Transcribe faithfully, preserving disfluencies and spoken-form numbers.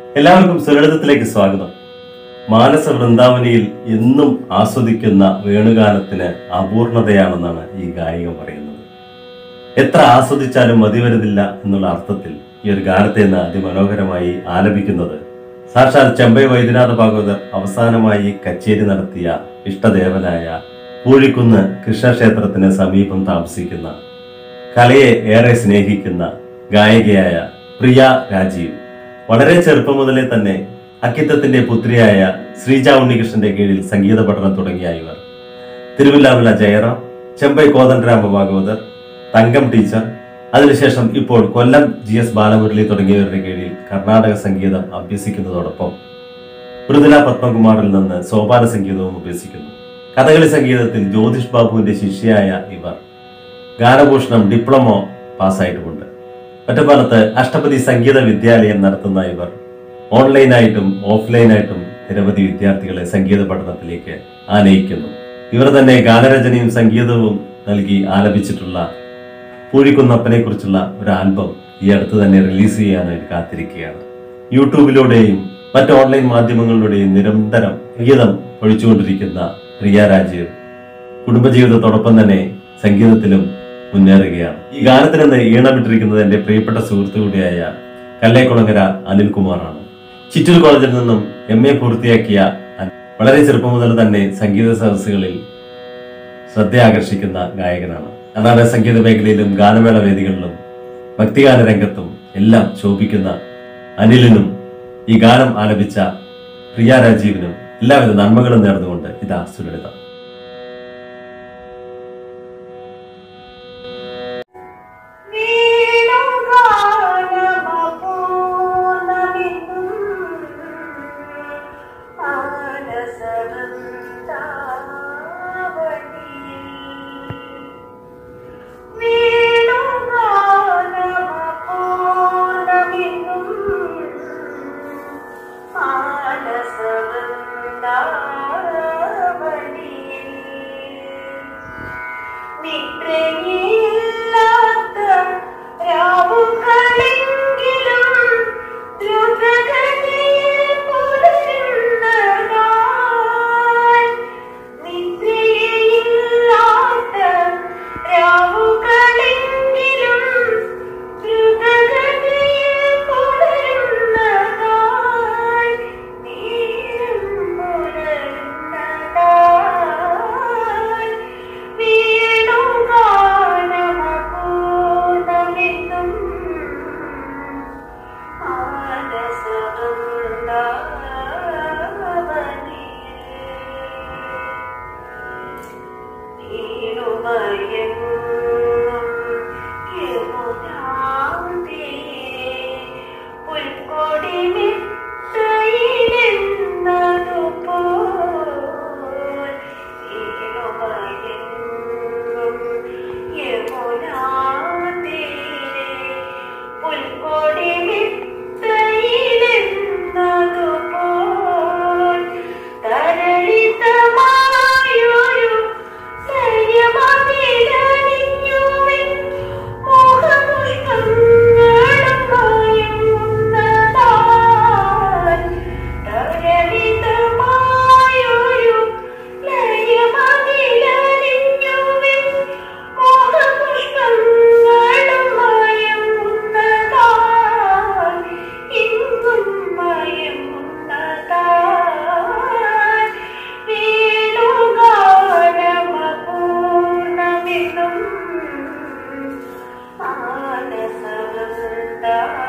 എല്ലാവർക്കും സുലളിതത്തിലേക്ക് സ്വാഗതം. മാനസ വൃന്ദാവനിയിൽ എന്നും ആസ്വദിക്കുന്ന വേണുഗാനത്തിന് അപൂർണതയാണെന്നാണ് ഈ ഗായിക പറയുന്നത്. എത്ര ആസ്വദിച്ചാലും മതിവരുന്നില്ല എന്നുള്ള അർത്ഥത്തിൽ ഈ ഒരു ഗാനത്തെ ഇന്ന് അതിമനോഹരമായി ആലപിക്കുന്നത് സാക്ഷാൽ ചെമ്പൈ വൈദ്യനാഥ ഭാഗവതർ അവസാനമായി കച്ചേരി നടത്തിയ ഇഷ്ടദേവനായ പൂഴിക്കുന്ന് കൃഷ്ണക്ഷേത്രത്തിന് സമീപം താമസിക്കുന്ന, കലയെ ഏറെ സ്നേഹിക്കുന്ന ഗായികയായ പ്രിയ രാജീവ്. വളരെ ചെറുപ്പം മുതലേ തന്നെ അക്കിത്തത്തിന്റെ പുത്രിയായ ശ്രീജ ഉണ്ണികൃഷ്ണന്റെ കീഴിൽ സംഗീത പഠനം തുടങ്ങിയ ഇവർ തിരുവില്ലാമല ജയറാം, ചെമ്പൈ കോദണ്ഡരാമ ഭാഗവതർ, തങ്കം ടീച്ചർ, അതിനുശേഷം ഇപ്പോൾ കൊല്ലം ജി എസ് ബാലമുരളി തുടങ്ങിയവരുടെ കീഴിൽ കർണാടക സംഗീതം അഭ്യസിക്കുന്നതോടൊപ്പം മൃദുല പത്മകുമാറിൽ നിന്ന് സോപാന സംഗീതവും അഭ്യസിക്കുന്നു. കഥകളി സംഗീതത്തിൽ ജ്യോതിഷ് ബാബുവിന്റെ ശിഷ്യയായ ഇവർ ഗാനഭൂഷണം ഡിപ്ലോമോ പാസ്സായിട്ടുമുണ്ട്. ഒറ്റപ്പാലത്ത് അഷ്ടപതി സംഗീത വിദ്യാലയം നടത്തുന്ന ഇവർ ഓൺലൈനായിട്ടും ഓഫ്ലൈനായിട്ടും നിരവധി വിദ്യാർത്ഥികളെ സംഗീത പഠനത്തിലേക്ക് ആനയിക്കുന്നു. ഇവർ തന്നെ ഗാനരചനയും സംഗീതവും നൽകി ആലപിച്ചിട്ടുള്ള പൂഴിക്കുന്നപ്പനെ കുറിച്ചുള്ള ഒരു ആൽബം ഈ അടുത്ത് തന്നെ റിലീസ് ചെയ്യാനായി കാത്തിരിക്കുകയാണ്. യൂട്യൂബിലൂടെയും മറ്റ് ഓൺലൈൻ മാധ്യമങ്ങളിലൂടെയും നിരന്തരം സംഗീതം ഒഴിച്ചുകൊണ്ടിരിക്കുന്ന പ്രിയ രാജീവ് കുടുംബജീവിതത്തോടൊപ്പം തന്നെ സംഗീതത്തിലും മുന്നേറുകയാണ്. ഈ ഗാനത്തിനെന്ന് ഈണമിട്ടിരിക്കുന്നത് എന്റെ പ്രിയപ്പെട്ട സുഹൃത്തു കൂടിയായ കല്ലേക്കുളങ്ങര അനിൽകുമാറാണ്. ചിറ്റൂർ കോളേജിൽ നിന്നും എം എ പൂർത്തിയാക്കിയ വളരെ ചെറുപ്പം മുതൽ തന്നെ സംഗീത സദസ്സുകളിൽ ശ്രദ്ധ ആകർഷിക്കുന്ന ഗായകനാണ്. കർണാടക സംഗീത മേഖലയിലും ഗാനമേള വേദികളിലും ഭക്തിഗാന രംഗത്തും എല്ലാം ശോഭിക്കുന്ന അനിലിനും ഈ ഗാനം ആലപിച്ച പ്രിയ രാജീവിനും എല്ലാവിധ നന്മകളും നേർന്നുകൊണ്ട് ഇതാ സുലളിതം. Da